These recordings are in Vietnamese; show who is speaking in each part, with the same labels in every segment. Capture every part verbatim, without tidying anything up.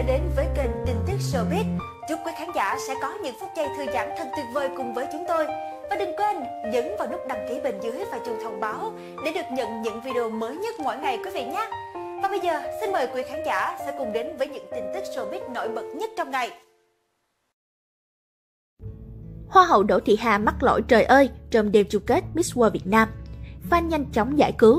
Speaker 1: đến với kênh tin tức showbiz. Chúc quý khán giả sẽ có những phút giây thư giãn thật tuyệt vời cùng với chúng tôi. Và đừng quên nhấn vào nút đăng ký bên dưới và chuông thông báo để được nhận những video mới nhất mỗi ngày quý vị nhé. Và bây giờ xin mời quý khán giả sẽ cùng đến với những tin tức showbiz nổi bật nhất trong ngày.
Speaker 2: Hoa hậu Đỗ Thị Hà mắc lỗi trời ơi trong đêm chung kết Miss World Việt Nam. Fan nhanh chóng giải cứu.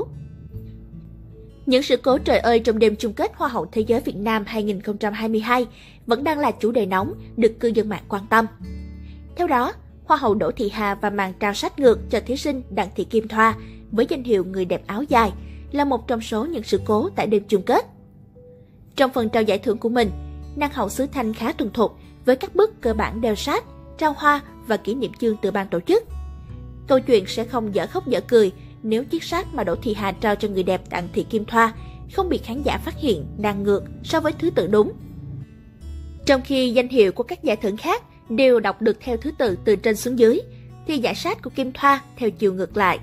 Speaker 2: Những sự cố trời ơi trong đêm chung kết Hoa hậu Thế giới Việt Nam hai không hai hai vẫn đang là chủ đề nóng được cư dân mạng quan tâm. Theo đó, Hoa hậu Đỗ Thị Hà và màn trao sách ngược cho thí sinh Đặng Thị Kim Thoa với danh hiệu người đẹp áo dài là một trong số những sự cố tại đêm chung kết. Trong phần trao giải thưởng của mình, nàng hậu xứ Thanh khá thuần thục với các bước cơ bản đeo sát, trao hoa và kỷ niệm chương từ ban tổ chức. Câu chuyện sẽ không dở khóc dở cười nếu chiếc sát mà Đỗ Thị Hà trao cho người đẹp Đặng Thị Kim Thoa không bị khán giả phát hiện đang ngược so với thứ tự đúng. Trong khi danh hiệu của các giải thưởng khác đều đọc được theo thứ tự từ trên xuống dưới, thì giải sát của Kim Thoa theo chiều ngược lại.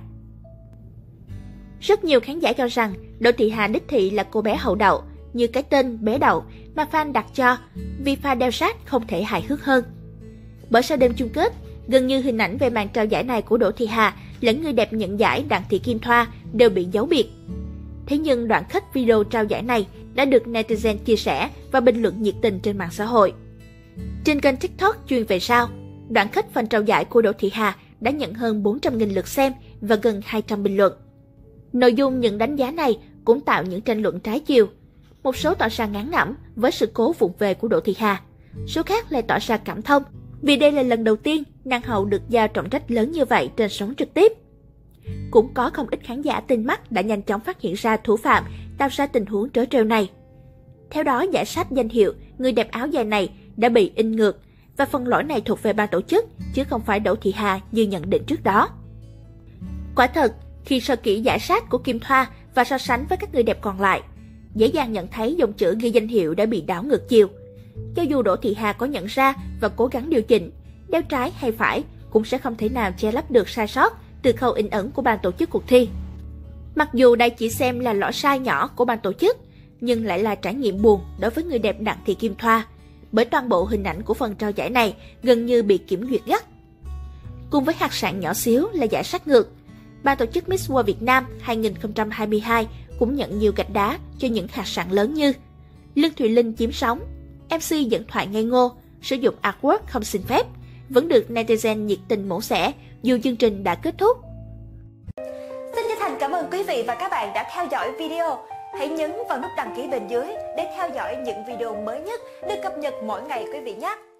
Speaker 2: Rất nhiều khán giả cho rằng Đỗ Thị Hà đích thị là cô bé hậu đậu như cái tên bé đậu mà fan đặt cho vì pha đeo sát không thể hài hước hơn. Bởi sau đêm chung kết, gần như hình ảnh về màn trao giải này của Đỗ Thị Hà lẫn người đẹp nhận giải Đặng Thị Kim Thoa đều bị giấu biệt. Thế nhưng đoạn khách video trao giải này đã được netizen chia sẻ và bình luận nhiệt tình trên mạng xã hội. Trên kênh TikTok chuyên về sao, đoạn khách phần trao giải của Đỗ Thị Hà đã nhận hơn bốn trăm nghìn lượt xem và gần hai trăm bình luận. Nội dung những đánh giá này cũng tạo những tranh luận trái chiều. Một số tỏ ra ngán ngẩm với sự cố vụng về của Đỗ Thị Hà, số khác lại tỏ ra cảm thông vì đây là lần đầu tiên nàng hậu được giao trọng trách lớn như vậy trên sóng trực tiếp. Cũng có không ít khán giả tinh mắt đã nhanh chóng phát hiện ra thủ phạm tạo ra tình huống trớ trêu này. Theo đó, giải sách danh hiệu người đẹp áo dài này đã bị in ngược và phần lỗi này thuộc về ban tổ chức chứ không phải Đỗ Thị Hà như nhận định trước đó. Quả thật, khi so kỹ giải sát của Kim Thoa và so sánh với các người đẹp còn lại, dễ dàng nhận thấy dòng chữ ghi danh hiệu đã bị đảo ngược chiều. Cho dù Đỗ Thị Hà có nhận ra và cố gắng điều chỉnh, đeo trái hay phải cũng sẽ không thể nào che lấp được sai sót từ khâu in ấn của ban tổ chức cuộc thi. Mặc dù đây chỉ xem là lỗi sai nhỏ của ban tổ chức, nhưng lại là trải nghiệm buồn đối với người đẹp Đặng Thị Kim Thoa, bởi toàn bộ hình ảnh của phần trao giải này gần như bị kiểm duyệt gắt. Cùng với hạt sạn nhỏ xíu là giải sát ngược, ban tổ chức Miss World Việt Nam hai không hai hai cũng nhận nhiều gạch đá cho những hạt sạn lớn như Lương Thùy Linh chiếm sóng, em xê dẫn thoại ngây ngô, sử dụng artwork không xin phép, vẫn được netizen nhiệt tình mổ xẻ dù chương trình đã kết thúc.
Speaker 1: Xin chân thành cảm ơn quý vị và các bạn đã theo dõi video. Hãy nhấn vào nút đăng ký bên dưới để theo dõi những video mới nhất được cập nhật mỗi ngày quý vị nhé.